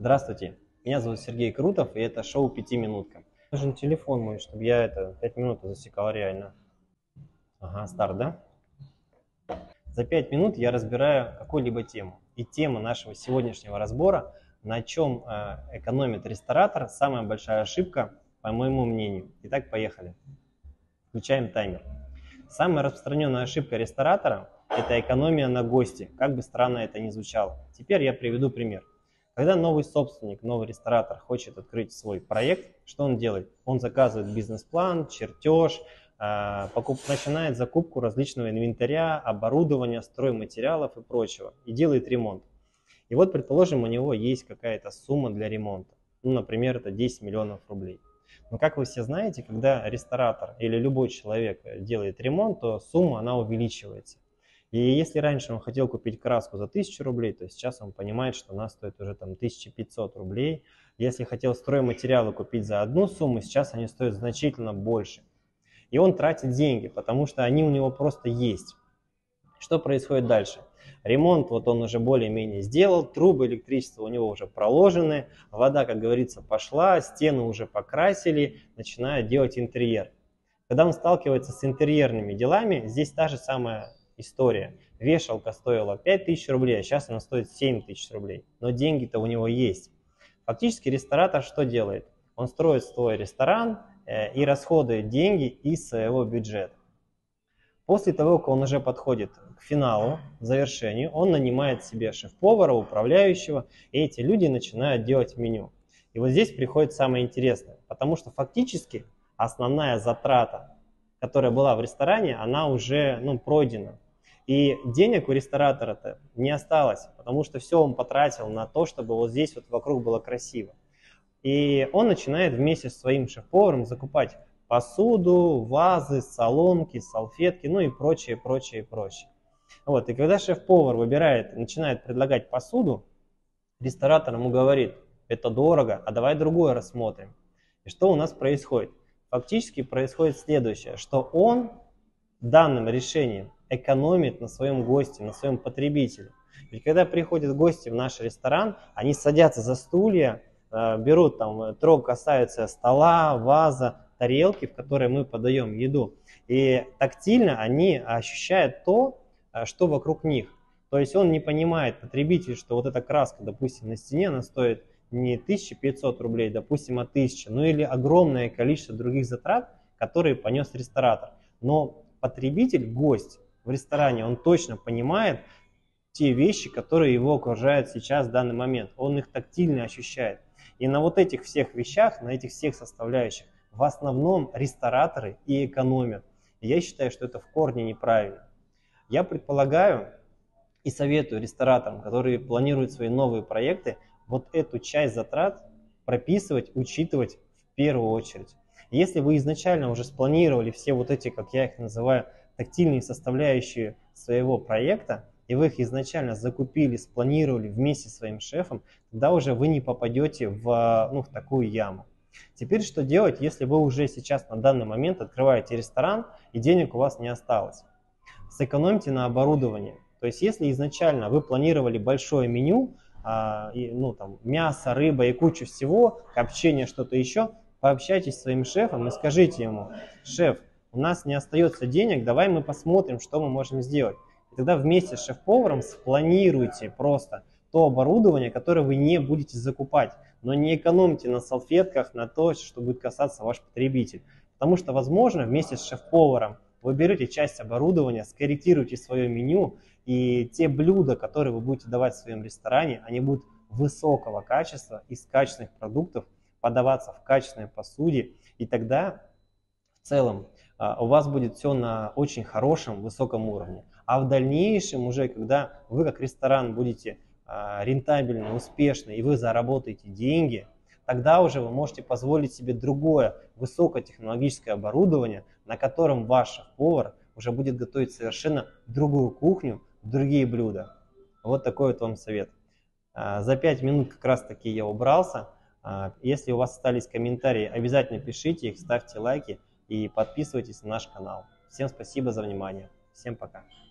Здравствуйте, меня зовут Сергей Крутов, и это шоу «Пятиминутка». Нужен телефон мой, чтобы я 5 минут засекал реально. Ага, старт, да? За 5 минут я разбираю какую-либо тему. И тема нашего сегодняшнего разбора, на чем экономит ресторатор, самая большая ошибка, по моему мнению. Итак, поехали. Включаем таймер. Самая распространенная ошибка ресторатора – это экономия на гости, как бы странно это ни звучало. Теперь я приведу пример. Когда новый собственник, новый ресторатор хочет открыть свой проект, что он делает? Он заказывает бизнес-план, чертеж, начинает закупку различного инвентаря, оборудования, стройматериалов и прочего, и делает ремонт. И вот, предположим, у него есть какая-то сумма для ремонта. Ну, например, это 10 миллионов рублей. Но, как вы все знаете, когда ресторатор или любой человек делает ремонт, то сумма она увеличивается. И если раньше он хотел купить краску за 1000 рублей, то сейчас он понимает, что она стоит уже там 1500 рублей. Если хотел стройматериалы купить за одну сумму, сейчас они стоят значительно больше. И он тратит деньги, потому что они у него просто есть. Что происходит дальше? Ремонт вот он уже более-менее сделал, трубы электричества у него уже проложены, вода, как говорится, пошла, стены уже покрасили, начинают делать интерьер. Когда он сталкивается с интерьерными делами, здесь та же самая история. Вешалка стоила 5000 рублей, а сейчас она стоит 7000 рублей. Но деньги-то у него есть. Фактически ресторатор что делает? Он строит свой ресторан и расходует деньги из своего бюджета. После того, как он уже подходит к финалу, к завершению, он нанимает себе шеф-повара, управляющего, и эти люди начинают делать меню. И вот здесь приходит самое интересное, потому что фактически основная затрата, которая была в ресторане, она уже пройдена. И денег у ресторатора-то не осталось, потому что все он потратил на то, чтобы вот здесь вот вокруг было красиво. И он начинает вместе с своим шеф-поваром закупать посуду, вазы, соломки, салфетки, ну и прочее, прочее, прочее. Вот. И когда шеф-повар начинает предлагать посуду, ресторатор ему говорит: это дорого, а давай другое рассмотрим. И что у нас происходит? Фактически происходит следующее, что он данным решением экономит на своем госте, на своем потребителе. Ведь когда приходят гости в наш ресторан, они садятся за стулья, берут касаются стола, ваза, тарелки, в которые мы подаем еду. И тактильно они ощущают то, что вокруг них. То есть он не понимает, потребитель, что вот эта краска, допустим, на стене, она стоит не 1500 рублей, допустим, а 1000, ну или огромное количество других затрат, которые понес ресторатор. Но потребитель, гость в ресторане, он точно понимает те вещи, которые его окружают сейчас в данный момент. Он их тактильно ощущает. И на вот этих всех вещах, на этих всех составляющих, в основном рестораторы и экономят. И я считаю, что это в корне неправильно. Я предполагаю и советую рестораторам, которые планируют свои новые проекты, вот эту часть затрат прописывать, учитывать в первую очередь. Если вы изначально уже спланировали все вот эти, как я их называю, тактильные составляющие своего проекта, и вы их изначально закупили, спланировали вместе с своим шефом, тогда уже вы не попадете в такую яму. Теперь что делать, если вы уже сейчас на данный момент открываете ресторан и денег у вас не осталось? Сэкономьте на оборудовании. То есть если изначально вы планировали большое меню, мясо, рыба и кучу всего, копчение, что-то еще, пообщайтесь с своим шефом и скажите ему: шеф, у нас не остается денег, давай мы посмотрим, что мы можем сделать. И тогда вместе с шеф-поваром спланируйте просто то оборудование, которое вы не будете закупать. Но не экономьте на салфетках, на то, что будет касаться ваш потребитель. Потому что, возможно, вместе с шеф-поваром вы берете часть оборудования, скорректируете свое меню, и те блюда, которые вы будете давать в своем ресторане, они будут высокого качества, из качественных продуктов, подаваться в качественной посуде. И тогда в целом у вас будет все на очень хорошем, высоком уровне. А в дальнейшем уже, когда вы как ресторан будете рентабельны, успешны, и вы заработаете деньги, тогда уже вы можете позволить себе другое высокотехнологическое оборудование, на котором ваш повар уже будет готовить совершенно другую кухню, другие блюда. Вот такой вот вам совет. За 5 минут как раз таки я убрался. Если у вас остались комментарии, обязательно пишите их, ставьте лайки и подписывайтесь на наш канал. Всем спасибо за внимание. Всем пока.